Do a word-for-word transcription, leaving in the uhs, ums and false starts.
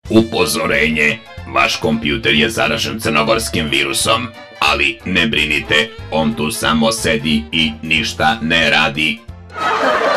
Upozorenje, vaš kompjuter je zaražen crnogorskim virusom, ali ne brinite, on tu samo sedi i ništa ne radi.